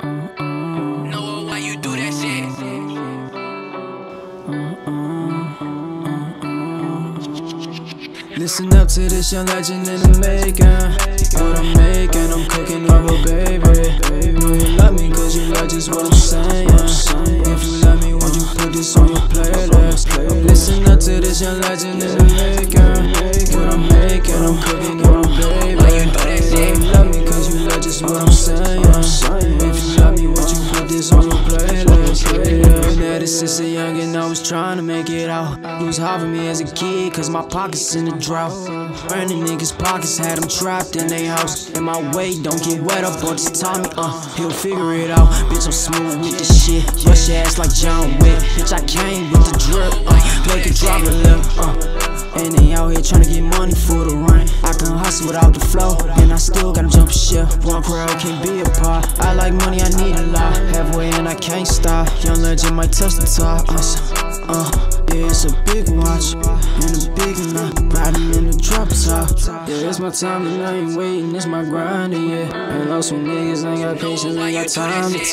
Know why you do that shit. Listen up to this young legend in the making. What I'm making, I'm cooking up a baby. Know you love me cause you love just what I'm saying. If you love me, would you put this on your playlist? Listen up to this young legend in the making. What I'm making, I'm cooking up a baby. Know you love me cause you love just what I'm saying. If you love me, would you put this on your playlist? Been at it since a youngin', I was trying to make it out. It was hard for me as a kid cause my pockets in the drought. Burning niggas' pockets, had them trapped in they house. And my weight don't get wet up on this Tommy, he'll figure it out. Bitch, I'm smooth with this shit. Rush your ass like John Wick. Bitch, I came with the drip, make it drop a lip, and they out here tryna get money for the rent. I can hustle without the flow, and I still gotta jump ship. One crowd can't be apart. I like money, I need a lot. Halfway and I can't stop. Young legend might touch the top. Yeah, it's a big watch and a big knot. Riding in the drop top. Yeah, it's my time and I ain't waiting. It's my grinding, yeah. Ain't lost some niggas, ain't got patience, ain't got time to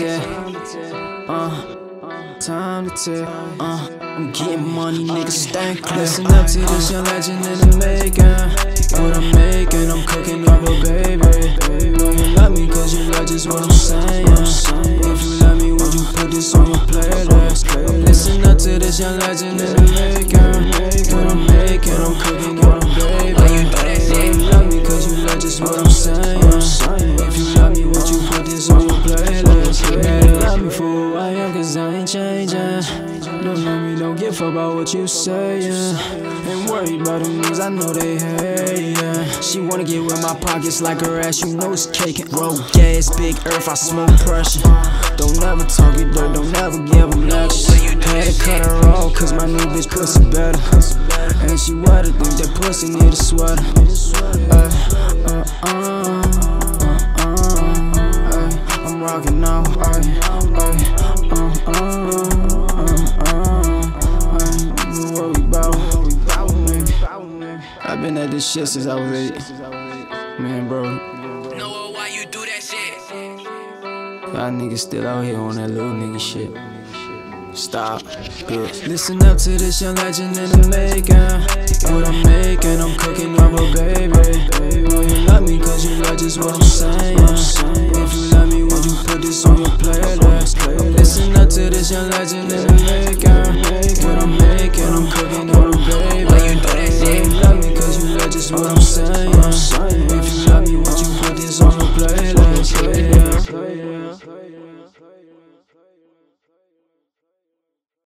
tell. Time to tell, I'm getting money, niggas stank. Listen up to this young legend in the making. What I'm making, I'm cooking up a baby. Know you love me cause you love just what I'm saying. If you love me, would you put this on your playlist? Listen up to this young legend in the making. What I'm making, I'm cooking up a baby. Know you love me cause you love just what I'm saying. If you love me, would you put this on your playlist? You better love me for who I am cause I ain't changing. Don't love me, don't give a fuck about what you saying. Ain't worried about them niggas, I know they hate. She wanna get with my pockets like her ass, you know it's caking. Road gas, big earth, I smoke pressure. Don't ever talk it dirt, don't ever give them lectures. Had to cut her off cause my new bitch pussy better. And she wetter, think that pussy need a sweater. I'm rockin' now, I've been at this shit since I was 8. Man, bro. Know why you do that shit. Y'all niggas still out here on that little nigga shit. Stop, bitch. Listen up to this young legend in the making. What I'm making, I'm cooking up a baby. Know you love me cause you love just what I'm saying. If you love me, would you put this on your playlist? Listen up to this young legend in the making. What I'm making, I'm cooking up a baby. Know you love me cause you love just what I'm saying. If you love me, would you put this on your playlist?